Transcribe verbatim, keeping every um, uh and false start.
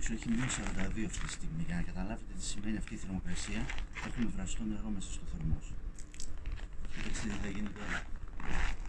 έχει μείον σαράντα δύο αυτή τη στιγμή. Για να καταλάβετε τι σημαίνει αυτή η θερμοκρασία, έχουμε βραστό νερό μέσα στο θερμός. Κοιτάξτε τι θα γίνει τώρα.